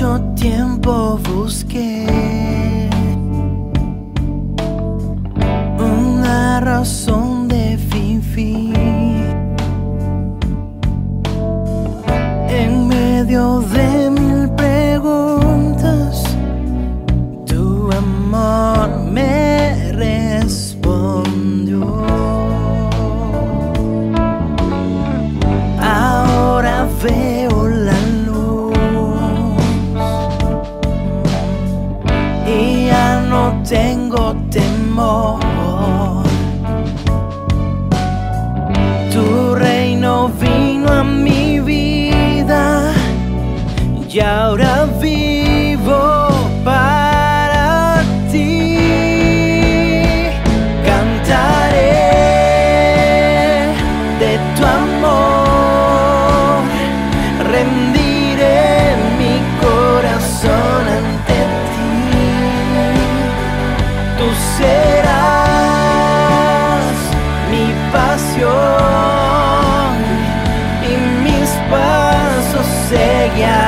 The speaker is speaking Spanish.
mucho tiempo busqué una razón de vivir en medio de mil preguntas. Tu amor me respondió. Ahora veo la luz y ya no tengo temor. Tu reino vino a mi vida y ahora vivo para ti. Cantaré de tu amor, rendiré mi corazón ante ti. Tú serás mi pasión y mis pasos seguirán.